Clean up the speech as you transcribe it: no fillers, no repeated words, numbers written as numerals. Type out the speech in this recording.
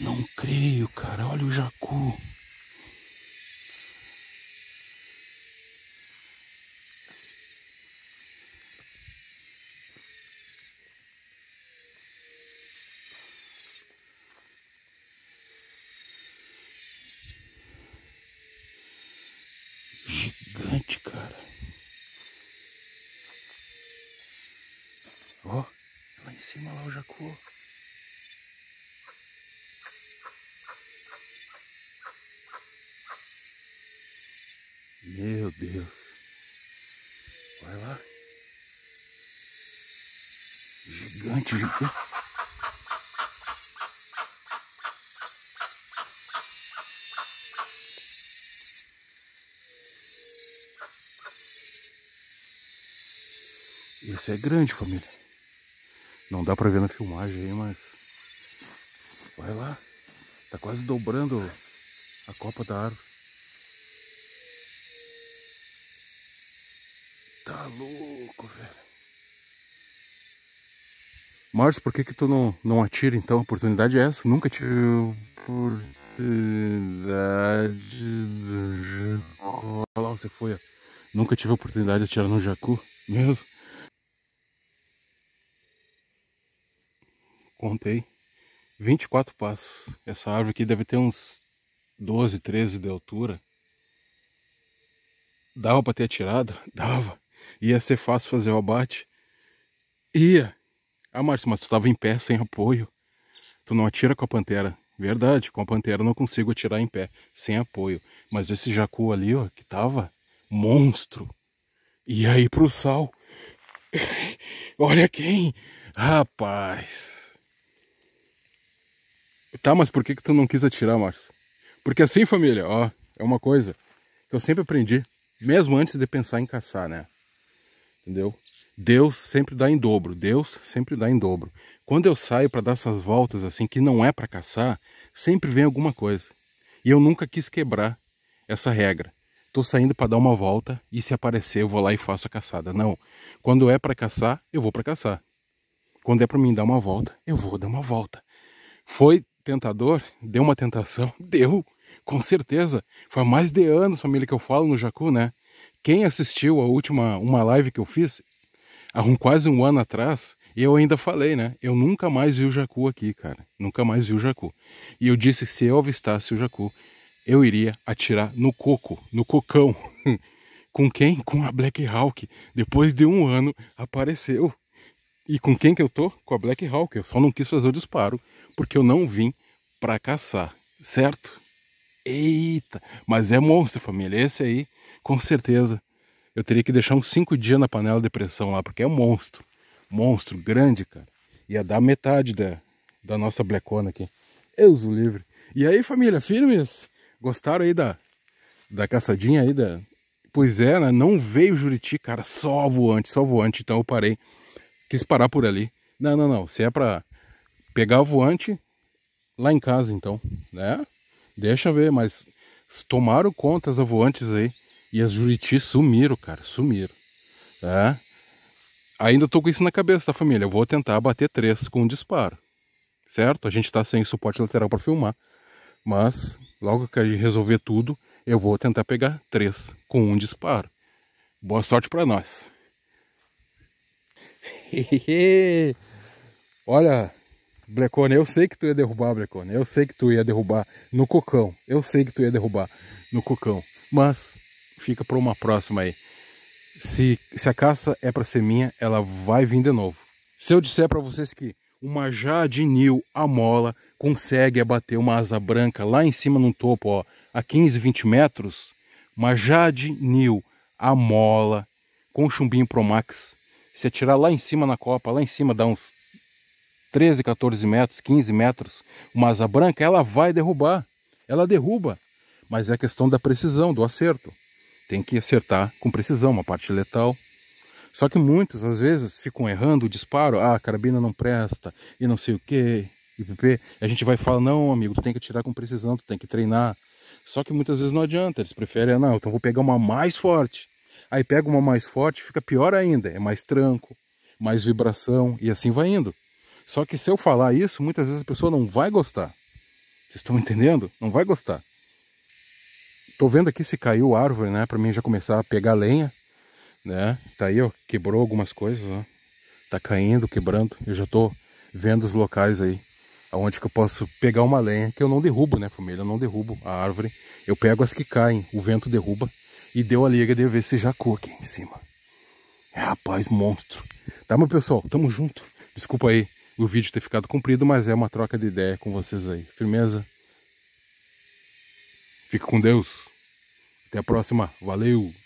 Não creio, cara. Olha o jacu. Gigante, cara. Ó, lá em cima lá o jacu. Meu Deus. Vai lá. Gigante, gigante. Esse é grande, família. Não dá pra ver na filmagem aí, mas... Vai lá. Tá quase dobrando a copa da árvore. Tá louco, velho. Márcio, por que tu não atira então? A oportunidade é essa. Nunca tive oportunidade do jacu. Olha lá, você foi. Ó. Nunca tive a oportunidade de atirar no jacu. Mesmo. Contei. 24 passos. Essa árvore aqui deve ter uns 12, 13 de altura. Dava pra ter atirado? Dava. Ia ser fácil fazer o abate. Ia. Ah, Márcio, mas tu tava em pé, sem apoio. Tu não atira com a pantera. Verdade, com a pantera eu não consigo atirar em pé, sem apoio. Mas esse jacu ali, ó, que tava monstro. E aí pro sal. Olha quem! Rapaz. Tá, mas por que tu não quis atirar, Márcio? Porque assim, família, ó, é uma coisa que eu sempre aprendi. Mesmo antes de pensar em caçar, né? Entendeu? Deus sempre dá em dobro. Deus sempre dá em dobro. Quando eu saio para dar essas voltas assim, que não é para caçar, sempre vem alguma coisa. E eu nunca quis quebrar essa regra. Tô saindo para dar uma volta e se aparecer eu vou lá e faço a caçada. Não. Quando é para caçar, eu vou para caçar. Quando é para mim dar uma volta, eu vou dar uma volta. Foi tentador? Deu uma tentação? Deu. Com certeza. Faz mais de anos, família, que eu falo no jacu, né? Quem assistiu a última uma live que eu fiz, há quase um ano atrás, eu ainda falei, né? Eu nunca mais vi o jacu aqui, cara. Nunca mais vi o jacu. E eu disse que se eu avistasse o jacu, eu iria atirar no coco, no cocão. Com quem? Com a Black Hawk. Depois de um ano, apareceu. E com quem que eu tô? Com a Black Hawk. Eu só não quis fazer o disparo, porque eu não vim pra caçar, certo? Eita, mas é monstro, família. Esse aí, com certeza, eu teria que deixar uns 5 dias na panela de pressão lá, porque é um monstro. Monstro, grande, cara. Ia dar metade da nossa blecona aqui. Deus o livre. E aí, família, firmes? Gostaram aí da caçadinha aí? Pois é, né? Não veio juriti, cara. Só voante, só voante. Então eu parei. Quis parar por ali. Não, não, não. Se é pra pegar o voante, lá em casa, então, né? Deixa ver, mas tomaram conta as voantes aí. E as juriti sumiram, cara. Sumiram. Tá? Ainda tô com isso na cabeça, tá, família? Eu vou tentar bater 3 com um disparo. Certo? A gente tá sem suporte lateral para filmar. Mas, logo que a gente resolver tudo, eu vou tentar pegar 3 com um disparo. Boa sorte para nós. Olha, Blecone, eu sei que tu ia derrubar, Blecone. Eu sei que tu ia derrubar no cocão. Eu sei que tu ia derrubar no cocão. Mas fica para uma próxima aí. Se a caça é para ser minha, ela vai vir de novo. Se eu disser para vocês que uma jadinil amola consegue abater uma asa branca lá em cima no topo, ó, a 15, 20 metros, uma jadinil amola com chumbinho Promax, se atirar lá em cima na copa, lá em cima dá uns 13, 14 metros, 15 metros, uma asa branca, ela vai derrubar, ela derruba, mas é questão da precisão, do acerto. Tem que acertar com precisão, uma parte letal. Só que muitos, às vezes, ficam errando o disparo. Ah, a carabina não presta, e não sei o que, e a gente vai falar, não, amigo, tu tem que atirar com precisão, tu tem que treinar. Só que muitas vezes não adianta, eles preferem, não, então vou pegar uma mais forte. Aí pega uma mais forte, fica pior ainda, é mais tranco, mais vibração, e assim vai indo. Só que se eu falar isso, muitas vezes a pessoa não vai gostar. Vocês estão entendendo? Não vai gostar. Tô vendo aqui se caiu a árvore, né? Pra mim já começar a pegar lenha, né? Tá aí, ó, quebrou algumas coisas, ó. Tá caindo, quebrando. Eu já tô vendo os locais aí, aonde que eu posso pegar uma lenha, que eu não derrubo, né, família? Eu não derrubo a árvore. Eu pego as que caem, o vento derruba. E deu a liga de ver esse jacu aqui em cima. É, rapaz, monstro. Tá, meu pessoal? Tamo junto. Desculpa aí o vídeo ter ficado comprido, mas é uma troca de ideia com vocês aí. Firmeza? Fica com Deus. Até a próxima. Valeu!